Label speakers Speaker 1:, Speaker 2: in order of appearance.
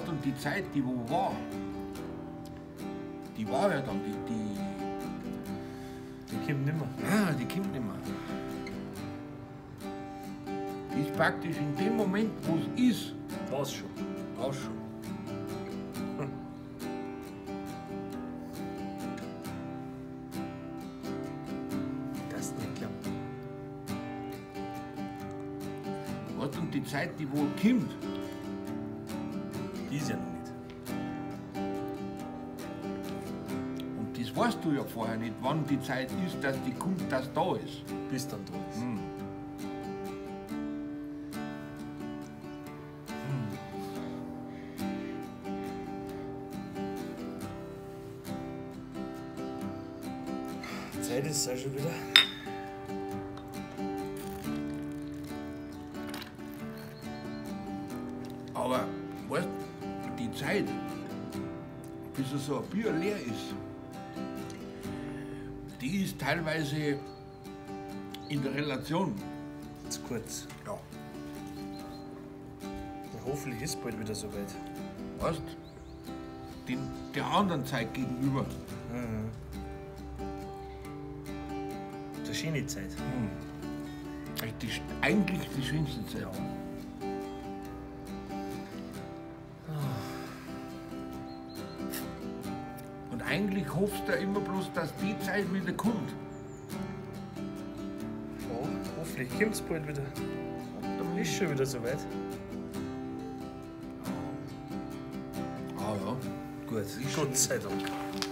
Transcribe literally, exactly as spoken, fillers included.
Speaker 1: Weißt du, und die Zeit, die wo war, die war ja dann, die, die,
Speaker 2: Die kommt nimmer.
Speaker 1: ah, die kommt nicht mehr. Die ist praktisch in dem Moment, wo es ist,
Speaker 2: War's schon.
Speaker 1: auch schon.
Speaker 2: Das ist nicht klar.
Speaker 1: Weißt du, und die Zeit, die wohl kommt,
Speaker 2: Die ist ja noch nicht.
Speaker 1: und das weißt du ja vorher nicht, wann die Zeit ist, dass die kommt, dass da ist.
Speaker 2: Bis dann da ist.
Speaker 1: Hm.
Speaker 2: Zeit ist auch schon wieder.
Speaker 1: Aber weißt du, die Zeit, bis so ein Bier leer ist, die ist teilweise in der Relation.
Speaker 2: Zu kurz.
Speaker 1: Ja.
Speaker 2: Ja, hoffentlich ist bald wieder soweit.
Speaker 1: Weißt du, den, der anderen Zeit gegenüber.
Speaker 2: Mhm. Das ist schöne Zeit.
Speaker 1: Die, eigentlich die schönste Zeit.
Speaker 2: Ja.
Speaker 1: Und eigentlich hoffst du immer bloß, dass die Zeit wieder kommt.
Speaker 2: Ja, hoffentlich kommt es bald wieder. Dann ist schon wieder soweit.
Speaker 1: Ah ja.
Speaker 2: Gut, Gott sei Dank.